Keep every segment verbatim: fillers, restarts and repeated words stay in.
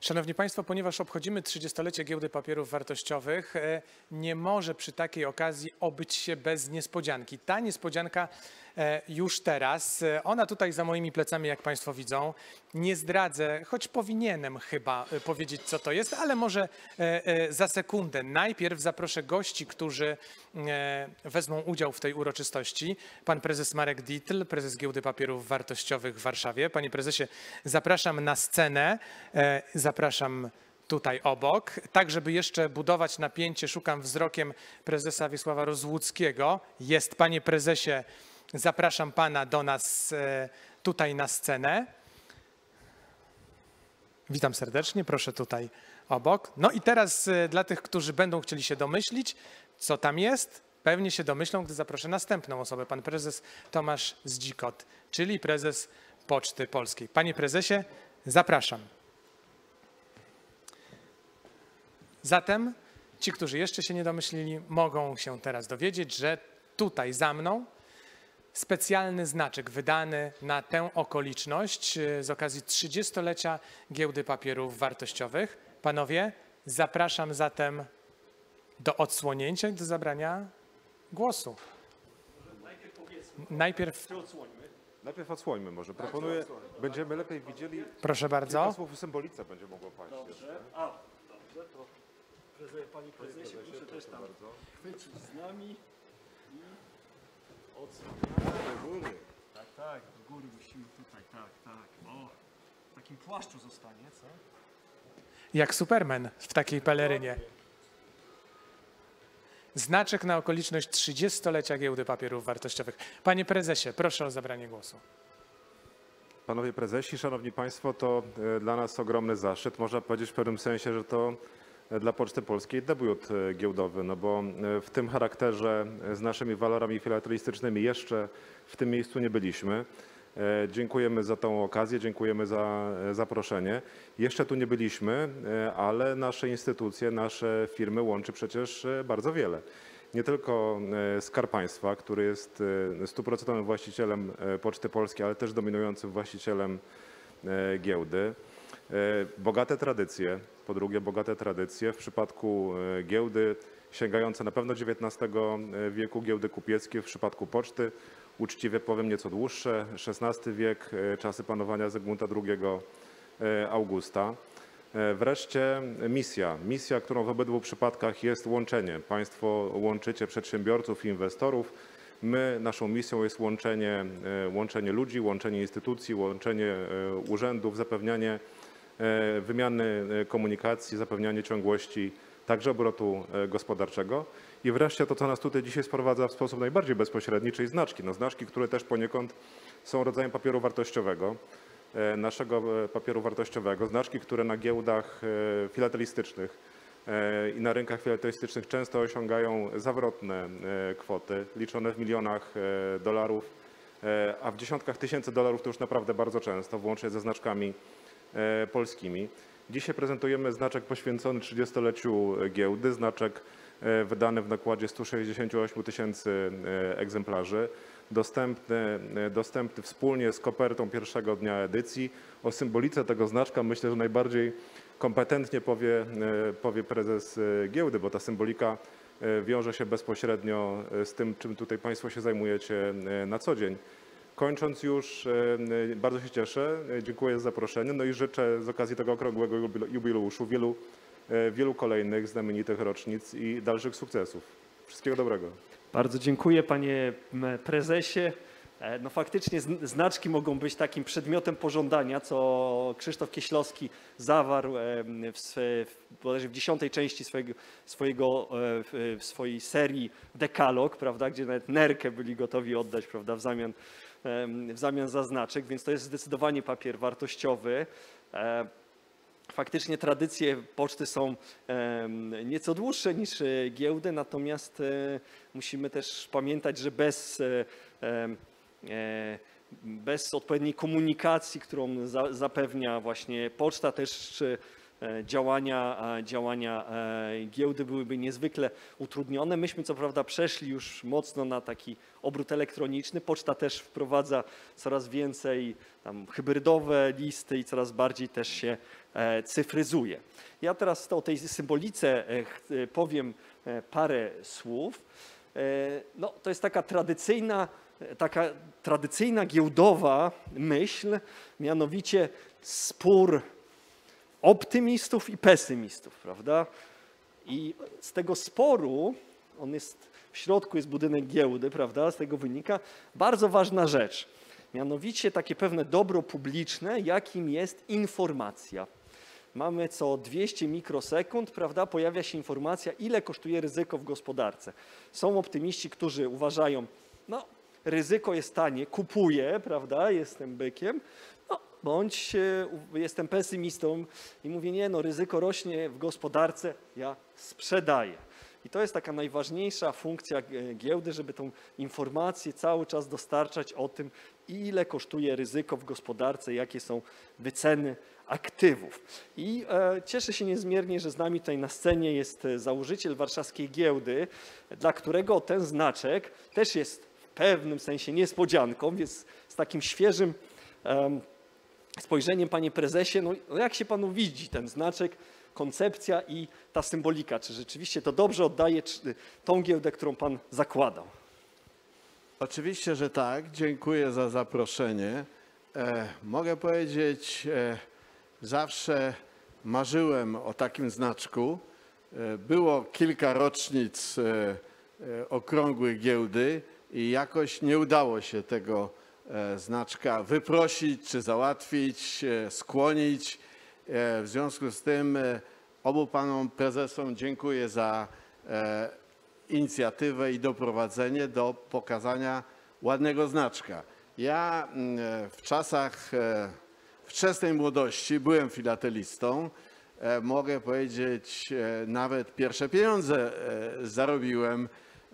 Szanowni Państwo, ponieważ obchodzimy trzydziestolecie Giełdy Papierów Wartościowych, nie może przy takiej okazji obyć się bez niespodzianki. Ta niespodzianka już teraz, ona tutaj za moimi plecami, jak Państwo widzą, nie zdradzę, choć powinienem chyba powiedzieć, co to jest, ale może za sekundę. Najpierw zaproszę gości, którzy wezmą udział w tej uroczystości. Pan prezes Marek Dietl, prezes Giełdy Papierów Wartościowych w Warszawie. Panie prezesie, zapraszam na scenę. Zapraszam tutaj obok, tak żeby jeszcze budować napięcie, szukam wzrokiem prezesa Wiesława Rozłuckiego. Jest, panie prezesie, zapraszam pana do nas tutaj na scenę. Witam serdecznie, proszę tutaj obok. No i teraz dla tych, którzy będą chcieli się domyślić, co tam jest, pewnie się domyślą, gdy zaproszę następną osobę, pan prezes Tomasz Zdzikot, czyli prezes Poczty Polskiej. Panie prezesie, zapraszam. Zatem ci, którzy jeszcze się nie domyślili, mogą się teraz dowiedzieć, że tutaj za mną specjalny znaczek wydany na tę okoliczność z okazji trzydziestolecia Giełdy Papierów Wartościowych. Panowie, zapraszam zatem do odsłonięcia i do zabrania głosu. Najpierw Najpierw odsłońmy może. Proponuję, będziemy lepiej widzieli. Proszę bardzo. Kilka słów o symbolice będzie mogło paść. Dobrze. A, dobrze, to prezes, panie prezesie, proszę też tam chwycić z nami i odsłaniamy. Do góry. Tak, tak, do góry musimy tutaj, tak, tak. O, w takim płaszczu zostanie, co? Jak Superman w takiej pelerynie. Znaczek na okoliczność trzydziestolecia Giełdy Papierów Wartościowych. Panie prezesie, proszę o zabranie głosu. Panowie prezesi, szanowni państwo, to dla nas ogromny zaszczyt. Można powiedzieć w pewnym sensie, że to dla Poczty Polskiej debiut giełdowy, no bo w tym charakterze z naszymi walorami filatelistycznymi jeszcze w tym miejscu nie byliśmy. Dziękujemy za tą okazję, dziękujemy za zaproszenie. Jeszcze tu nie byliśmy, ale nasze instytucje, nasze firmy łączy przecież bardzo wiele. Nie tylko Skarb Państwa, który jest stuprocentowym właścicielem Poczty Polskiej, ale też dominującym właścicielem giełdy. Bogate tradycje, po drugie bogate tradycje w przypadku giełdy sięgające na pewno dziewiętnastego wieku, giełdy kupieckie w przypadku poczty. Uczciwie powiem nieco dłuższe, szesnasty wiek, czasy panowania Zygmunta drugiego Augusta. Wreszcie misja. Misja, którą w obydwu przypadkach jest łączenie. Państwo łączycie przedsiębiorców i inwestorów. My, naszą misją jest łączenie, łączenie ludzi, łączenie instytucji, łączenie urzędów, zapewnianie wymiany komunikacji, zapewnianie ciągłości także obrotu gospodarczego. I wreszcie to, co nas tutaj dzisiaj sprowadza w sposób najbardziej bezpośredni, czyli znaczki. No, znaczki, które też poniekąd są rodzajem papieru wartościowego, naszego papieru wartościowego. Znaczki, które na giełdach filatelistycznych i na rynkach filatelistycznych często osiągają zawrotne kwoty, liczone w milionach dolarów, a w dziesiątkach tysięcy dolarów to już naprawdę bardzo często, włącznie ze znaczkami polskimi. Dzisiaj prezentujemy znaczek poświęcony trzydziestoleciu giełdy, znaczek wydany w nakładzie stu sześćdziesięciu ośmiu tysięcy egzemplarzy, dostępny, dostępny wspólnie z kopertą pierwszego dnia edycji. O symbolice tego znaczka myślę, że najbardziej kompetentnie powie, powie prezes giełdy, bo ta symbolika wiąże się bezpośrednio z tym, czym tutaj Państwo się zajmujecie na co dzień. Kończąc już, bardzo się cieszę, dziękuję za zaproszenie, no i życzę z okazji tego okrągłego jubileuszu wielu, wielu kolejnych znamienitych rocznic i dalszych sukcesów. Wszystkiego dobrego. Bardzo dziękuję, panie prezesie. No faktycznie znaczki mogą być takim przedmiotem pożądania, co Krzysztof Kieślowski zawarł w, bodajże w dziesiątej części swojego, swojego, w swojej serii Dekalog, prawda, gdzie nawet nerkę byli gotowi oddać, prawda, w zamian, w zamian za znaczek, więc to jest zdecydowanie papier wartościowy. Faktycznie tradycje poczty są nieco dłuższe niż giełdy, natomiast musimy też pamiętać, że bez, bez odpowiedniej komunikacji, którą zapewnia właśnie poczta, też działania, działania giełdy byłyby niezwykle utrudnione. Myśmy co prawda przeszli już mocno na taki obrót elektroniczny. Poczta też wprowadza coraz więcej tam hybrydowe listy i coraz bardziej też się cyfryzuje. Ja teraz o tej symbolice powiem parę słów. No, to jest taka tradycyjna, taka tradycyjna giełdowa myśl, mianowicie spór optymistów i pesymistów, prawda? I z tego sporu, on jest, w środku jest budynek giełdy, prawda? Z tego wynika bardzo ważna rzecz, mianowicie takie pewne dobro publiczne, jakim jest informacja. Mamy co dwieście mikrosekund, prawda, pojawia się informacja, ile kosztuje ryzyko w gospodarce. Są optymiści, którzy uważają, no ryzyko jest tanie, kupuję, prawda, jestem bykiem, no, bądź jestem pesymistą i mówię, nie, no ryzyko rośnie w gospodarce, ja sprzedaję. I to jest taka najważniejsza funkcja giełdy, żeby tą informację cały czas dostarczać o tym, ile kosztuje ryzyko w gospodarce, jakie są wyceny aktywów. I e, cieszę się niezmiernie, że z nami tutaj na scenie jest założyciel warszawskiej giełdy, dla którego ten znaczek też jest w pewnym sensie niespodzianką, więc z takim świeżym um, spojrzeniem, panie prezesie, no jak się panu widzi ten znaczek, koncepcja i ta symbolika? Czy rzeczywiście to dobrze oddaje tą giełdę, którą pan zakładał? Oczywiście, że tak. Dziękuję za zaproszenie. E, mogę powiedzieć, e, zawsze marzyłem o takim znaczku. E, było kilka rocznic e, e, okrągłych giełdy i jakoś nie udało się tego e, znaczka wyprosić czy załatwić, e, skłonić. E, w związku z tym e, obu panom prezesom dziękuję za e, inicjatywę i doprowadzenie do pokazania ładnego znaczka. Ja w czasach wczesnej młodości byłem filatelistą. Mogę powiedzieć, nawet pierwsze pieniądze zarobiłem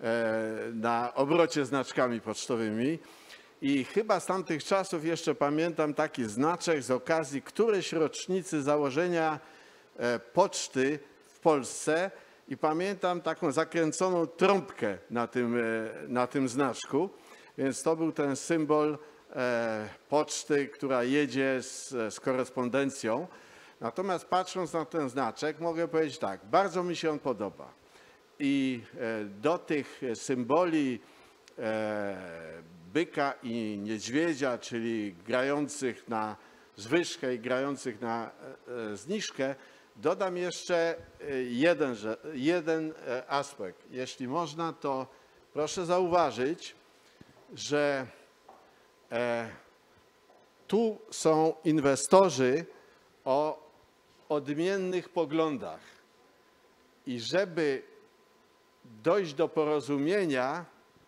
na obrocie znaczkami pocztowymi. I chyba z tamtych czasów jeszcze pamiętam taki znaczek z okazji którejś rocznicy założenia poczty w Polsce. I pamiętam taką zakręconą trąbkę na tym, na tym znaczku, więc to był ten symbol e, poczty, która jedzie z, z korespondencją. Natomiast patrząc na ten znaczek, mogę powiedzieć tak, bardzo mi się on podoba. I e, do tych symboli e, byka i niedźwiedzia, czyli grających na zwyżkę i grających na e, zniżkę, dodam jeszcze jeden, jeden aspekt. Jeśli można, to proszę zauważyć, że e, tu są inwestorzy o odmiennych poglądach i żeby dojść do porozumienia,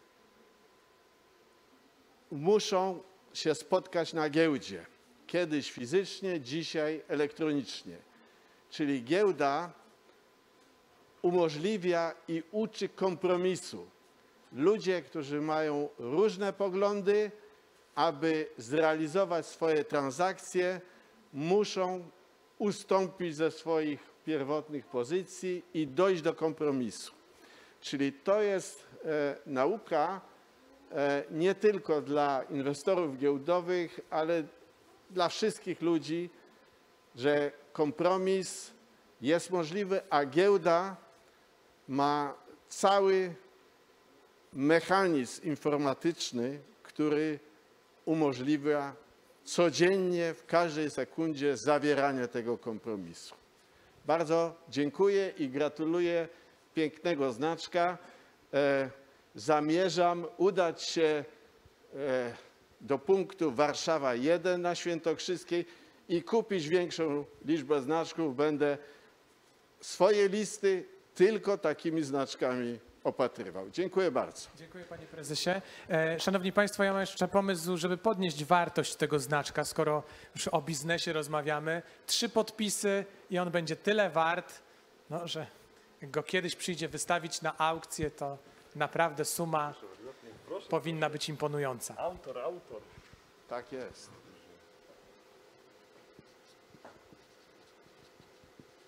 muszą się spotkać na giełdzie. Kiedyś fizycznie, dzisiaj elektronicznie. Czyli giełda umożliwia i uczy kompromisu. Ludzie, którzy mają różne poglądy, aby zrealizować swoje transakcje, muszą ustąpić ze swoich pierwotnych pozycji i dojść do kompromisu. Czyli to jest e, nauka e, nie tylko dla inwestorów giełdowych, ale dla wszystkich ludzi, że kompromis jest możliwy, a giełda ma cały mechanizm informatyczny, który umożliwia codziennie, w każdej sekundzie zawieranie tego kompromisu. Bardzo dziękuję i gratuluję pięknego znaczka. E, zamierzam udać się e, do punktu Warszawa jeden na Świętokrzyskiej i kupić większą liczbę znaczków. Będę swoje listy tylko takimi znaczkami opatrywał. Dziękuję bardzo. Dziękuję panie prezesie. E, szanowni państwo, ja mam jeszcze pomysł, żeby podnieść wartość tego znaczka, skoro już o biznesie rozmawiamy. Trzy podpisy i on będzie tyle wart, no, że jak go kiedyś przyjdzie wystawić na aukcję, to naprawdę suma powinna być imponująca. Autor, autor. Tak jest.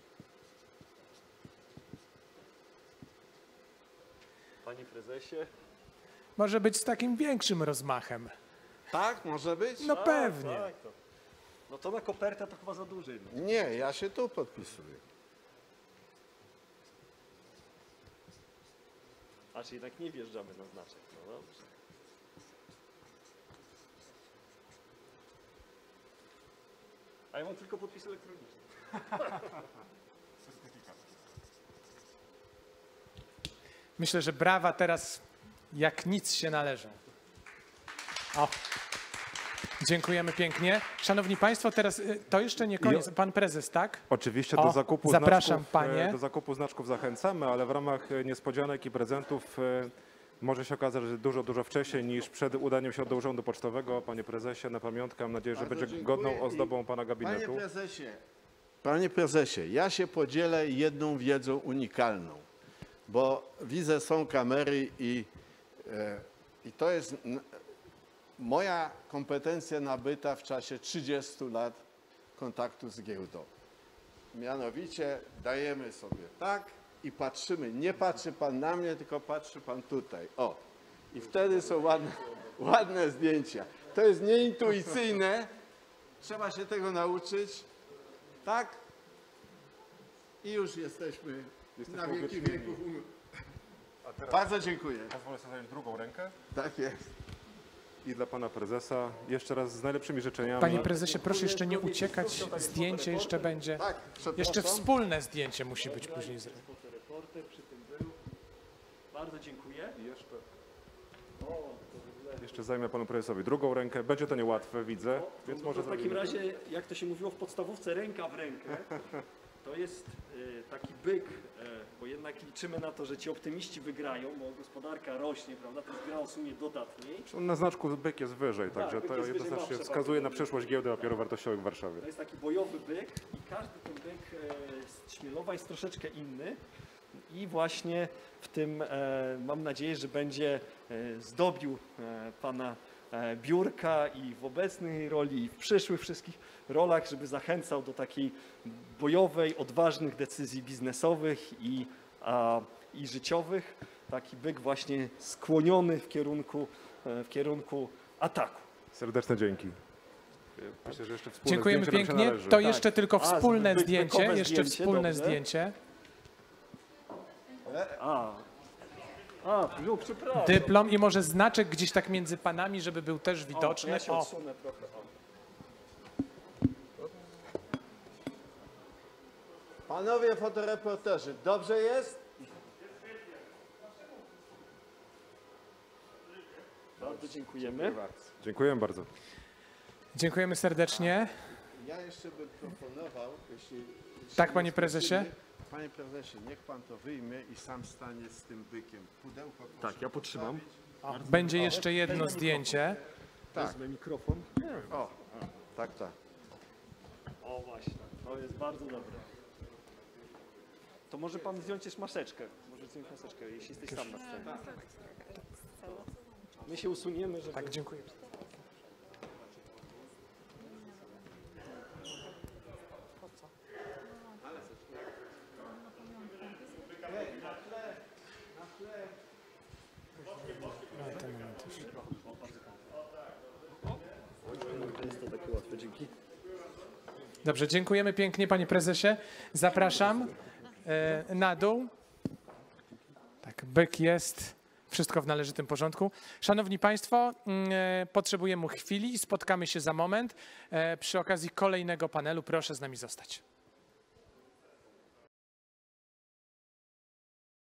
Panie prezesie. Może być z takim większym rozmachem. Tak, może być? No pewnie. Tak, to. No to na kopertę to chyba za duży. No. Nie, ja się tu podpisuję. A czy jednak nie wjeżdżamy na znaczek. No dobrze. A ja mam tylko podpis elektroniczny. Myślę, że brawa teraz jak nic się należą. O. Dziękujemy pięknie. Szanowni Państwo, teraz y, to jeszcze nie koniec. Pan prezes, tak? Oczywiście O, do zakupu zapraszam, znaczków, e, panie. do zakupu znaczków zachęcamy, ale w ramach e, niespodzianek i prezentów e, może się okazać, że dużo, dużo wcześniej niż przed udaniem się do Urzędu Pocztowego. Panie prezesie, na pamiątkę mam nadzieję, że Bardzo będzie dziękuję godną i- ozdobą pana Panie gabinetu. prezesie, panie prezesie, ja się podzielę jedną wiedzą unikalną, bo widzę, są kamery i, e, i to jest n- moja kompetencja nabyta w czasie trzydziestu lat kontaktu z giełdą. Mianowicie dajemy sobie tak i patrzymy. Nie patrzy pan na mnie, tylko patrzy pan tutaj. O. I wtedy są ładne, ładne zdjęcia. To jest nieintuicyjne. Trzeba się tego nauczyć. Tak? I już jesteśmy, Jesteśmy na wieki uwiecznieni. wieków. Um... Bardzo dziękuję. Pozwolę sobie zająć drugą rękę. Tak jest. I dla pana prezesa jeszcze raz z najlepszymi życzeniami. Panie prezesie, proszę jeszcze nie uciekać. Zdjęcie jeszcze będzie. Tak, przepraszam. Jeszcze wspólne zdjęcie musi być później zrobione. Fotoreporter przy tym był. Bardzo dziękuję. I jeszcze, jeszcze zajmę panu prezesowi drugą rękę. Będzie to niełatwe, widzę, więc No może to w takim zrobimy- razie, jak to się mówiło w podstawówce, ręka w rękę, to jest y, taki byk, y, bo jednak liczymy na to, że ci optymiści wygrają, bo gospodarka rośnie, prawda, to zbiera sunie dodatniej. Na znaczku byk jest wyżej, także byk to jest wyżej, jednoznacznie zawsze wskazuje na bardzo przyszłość giełdy papierów wartościowych w Warszawie. To jest taki bojowy byk i każdy ten byk e, z Śmielowa jest troszeczkę inny i właśnie w tym e, mam nadzieję, że będzie e, zdobił e, pana e, Biurka i w obecnej roli i w przyszłych wszystkich rolach, żeby zachęcał do takiej bojowej, odważnych decyzji biznesowych i, a, i życiowych. Taki byk właśnie skłoniony w kierunku, e, w kierunku ataku. Serdeczne dzięki. Myślę, że jeszcze wspólne Dziękujemy zdjęcie nam się pięknie. należy. To jeszcze tylko A, wspólne zbyt zdjęcie. bekowe Jeszcze zdjęcie, wspólne dobrze. zdjęcie. A, a no, przepraszam. Dyplom i może znaczek gdzieś tak między panami, żeby był też O, to widoczny. ja się O, odsunę trochę. O. Panowie fotoreporterzy, dobrze jest? Bardzo dziękujemy. Dziękuję bardzo. dziękujemy serdecznie. Ja jeszcze bym proponował, jeśli... jeśli Tak, panie jest prezesie? możliwe, Panie prezesie, niech pan to wyjmie i sam stanie z tym bykiem. Pudełko proszę Tak, ja potrzymam. O, będzie jeszcze jedno zdjęcie. Tak. Wezmę mikrofon. O, o, tak, tak. O właśnie, to jest bardzo dobre. To może pan zdjąć też maseczkę. Może zdjąć maseczkę, jeśli jesteś sam na scenie. My się usuniemy, żeby... Tak, dziękuję. Jest to takie łatwe, dzięki. Dobrze, dziękujemy pięknie, panie prezesie. Zapraszam e, na dół. Tak, byk jest. Wszystko w należytym porządku. Szanowni Państwo, mm, e, potrzebujemy chwili i spotkamy się za moment e, przy okazji kolejnego panelu. Proszę z nami zostać.